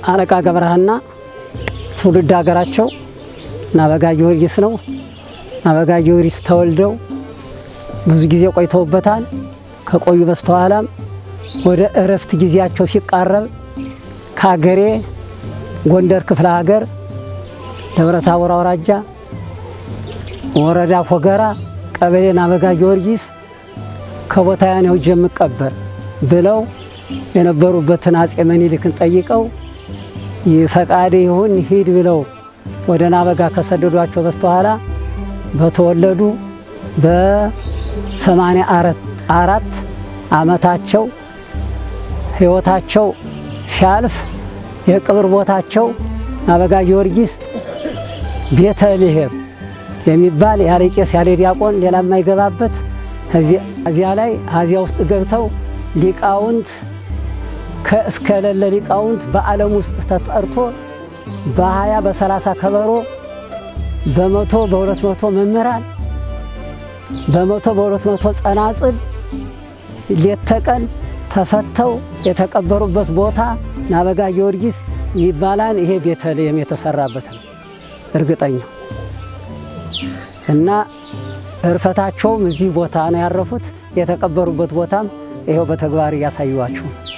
አለቃ ገብረሃና ትውልድ ሀገራቸው ናበጋ ጊዮርጊስ ነው። ናበጋ ጊዮርጊስ ተወልደው ብዙ ጊዜ ቆይተውበታል። ከቆዩ በስተኋላም ወደ እረፍት ጊዜያቸው ሲቃረብ ካገሬ ጎንደር ክፍለ ሀገር ደብረ ታቦር አውራጃ ወረዳ ፎገራ ቀበሌ ናበጋ ጊዮርጊስ ከቦታያን ነው ጀምቀበር ብለው የነበሩበትን አጼ ምኒልክን ጠይቀው ይፈቃድ ይሁን ሂድ ብለው ወደ ናበጋ ከሰደዷቸው በስተኋላ በተወለዱ በ84 ዓመታቸው ህይወታቸው ሲያልፍ የቅብር ቦታቸው ናበጋ ጊዮርጊስ ቤተልሔም የሚባል ያለ ቄስ ያለ ዲያቆን ሌላ የማይገባበት እዚያ ላይ አዚያ ውስጥ ገብተው ሊቃውንት ከእስከለለ ሊቃውንት በዓለም ውስጥ ተጠርቶ በ20 በ30 ከበሮ በ100 በ200 መምህራን በ100 በ200 ጸናጽል ሌተቀን ተፈተው የተቀበሩበት ቦታ ናበጋ ጊዮርጊስ ይባላል። ይሄ ቤተልሔም የተሰራበት ነው እርግጠኛው እና እርፈታቸውም እዚህ ቦታ ነው ያረፉት። የተቀበሩበት ቦታም ይሄው በተግባር ያሳዩዋችሁ።